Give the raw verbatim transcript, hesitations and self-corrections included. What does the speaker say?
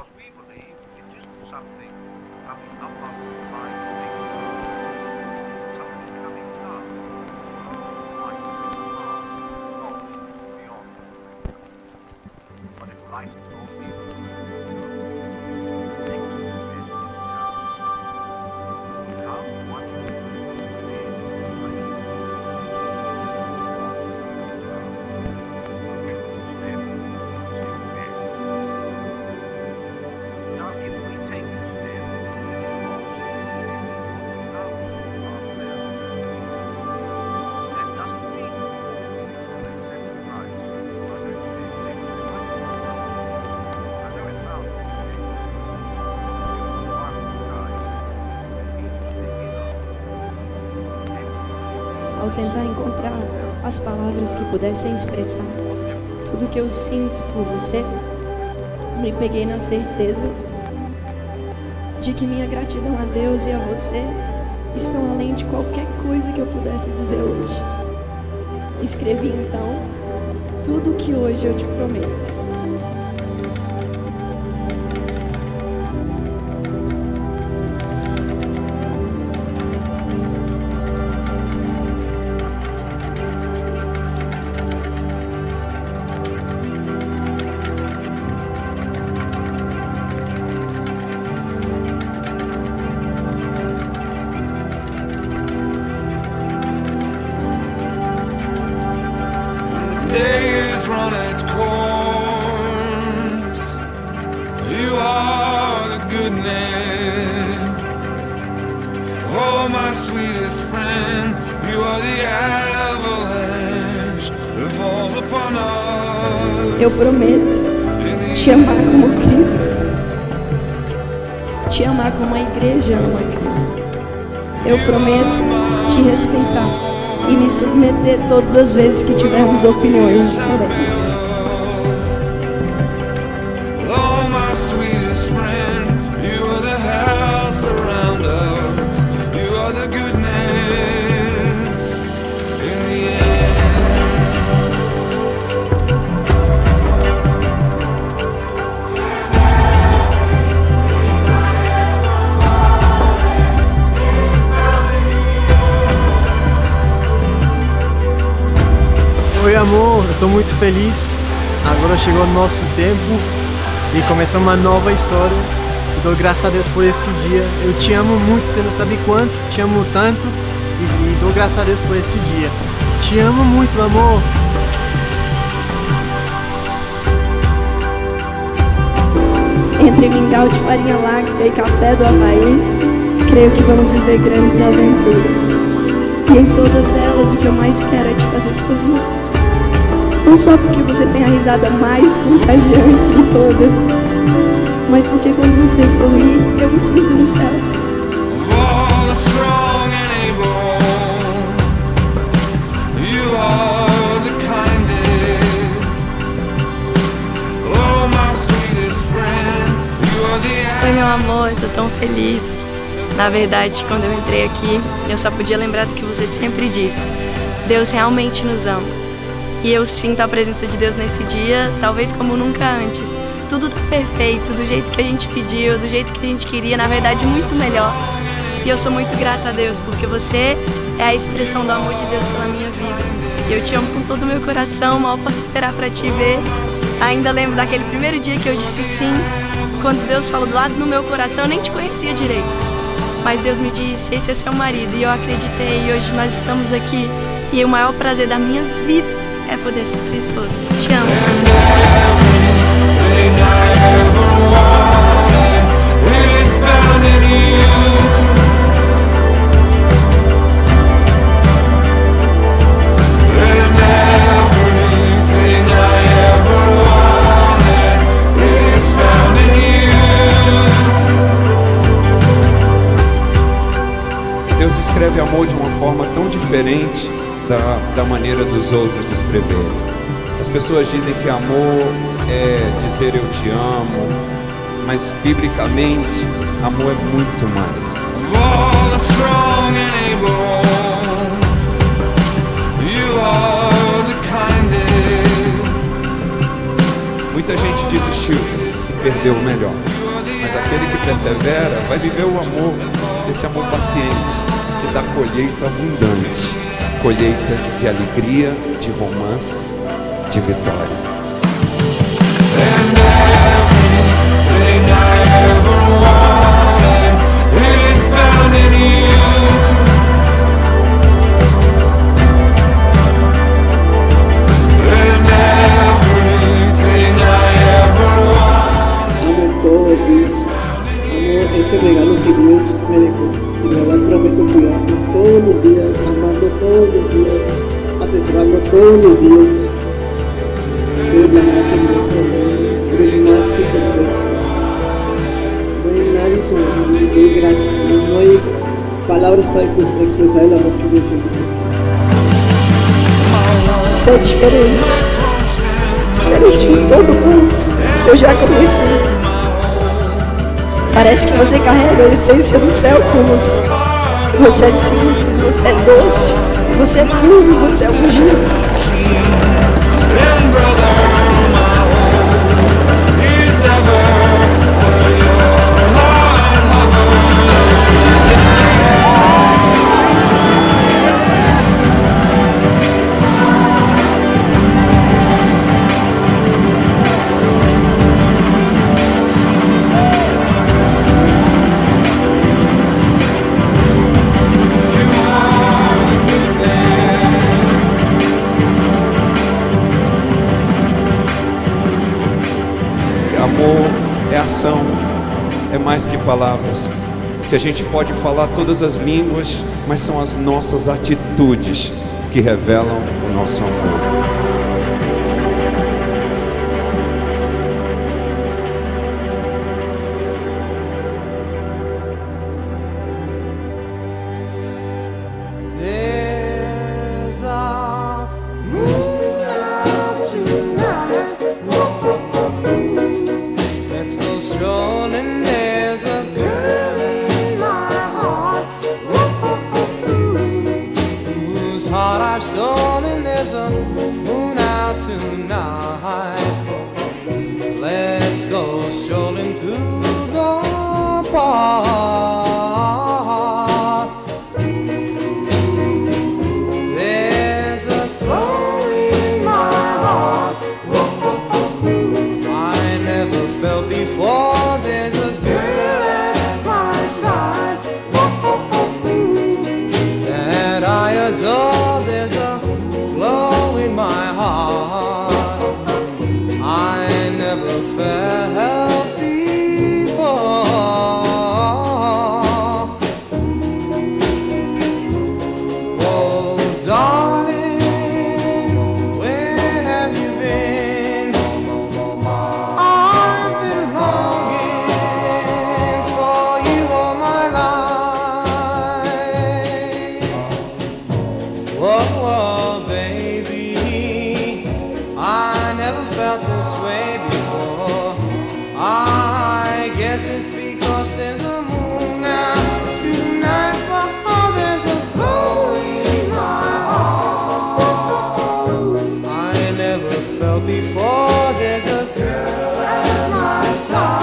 Ao tentar encontrar as palavras que pudessem expressar tudo que eu sinto por você, me peguei na certeza de que minha gratidão a Deus e a você estão além de qualquer coisa que eu pudesse dizer hoje. Escrevi então tudo o que hoje eu te prometo. Days run its course. You are the good man. Oh, my sweetest friend, you are the avalanche that falls upon us. Eu prometo te amar como Cristo, te amar como a igreja ama Cristo. Eu prometo te respeitar e me submeter todas as vezes que tivermos opiniões diferentes. Oh, my sweetest friend, you are the house around us. You are the goodness in the end. Oi amor, eu tô muito feliz. Agora chegou o nosso tempo e começa uma nova história. Eu dou graças a Deus por este dia. Eu te amo muito, você não sabe quanto. Te amo tanto e, e dou graças a Deus por este dia. Te amo muito, amor. Entre mingau de farinha láctea e café do Havaí, creio que vamos viver grandes aventuras. E em todas elas o que eu mais quero é te fazer sorrir. Não só porque você tem a risada mais contagiante de todas, mas porque quando você sorri, eu me sinto no céu. Oi meu amor, eu tô tão feliz. Na verdade, quando eu entrei aqui, eu só podia lembrar do que você sempre disse. Deus realmente nos ama. E eu sinto a presença de Deus nesse dia, talvez como nunca antes. Tudo tá perfeito, do jeito que a gente pediu, do jeito que a gente queria, na verdade muito melhor. E eu sou muito grata a Deus, porque você é a expressão do amor de Deus pela minha vida. E eu te amo com todo o meu coração, mal posso esperar pra te ver. Ainda lembro daquele primeiro dia que eu disse sim, quando Deus falou do lado do meu coração, eu nem te conhecia direito. Mas Deus me disse, esse é seu marido, e eu acreditei, e hoje nós estamos aqui. E o maior prazer da minha vida é poder ser sua esposa. Te amo. Deus escreve amor de uma forma tão diferente Da, da maneira dos outros escreverem. As pessoas dizem que amor é dizer eu te amo, mas biblicamente amor é muito mais. Muita gente desistiu e perdeu o melhor. mas aquele que persevera vai viver o amor, esse amor paciente, que dá colheita abundante, colheita de alegria, de romance, de vitória. And everything I ever wanted, it is found in you. And everything I ever wanted. Amo todo Dios, amo ese regalo que Dios me dejó. Y de verdad prometo cuidarlo todos los días, amarlo todos los días, atesorarlo todos los días. Tú eres la más hermosa del mundo, eres más que perfecta. No hay nadie como ti, te doy gracias a Dios. No hay palabras para expresar el amor que yo siento por ti. Você é diferente. Diferente de todo mundo que eu já conheci. Parece que você carrega a essência do céu com você. Você é simples, você é doce, você é puro, você é ungido. Amor é ação, é mais que palavras. Que a gente pode falar todas as línguas, mas são as nossas atitudes que revelam o nosso amor. Strolling, there's a girl in my heart, whose heart I've stolen. There's a moon out tonight. Let's go strolling through the park. There's a glow in my heart I never felt before. There's a girl at my side that I adore. There's a glow in my heart I never felt before. Oh, darling, where have you been? I've been longing for you all my life. Whoa, whoa, baby, I never felt this way before. I guess it's because there's a moon out tonight. Oh, there's a glow in my heart I never felt before. There's a girl at my side.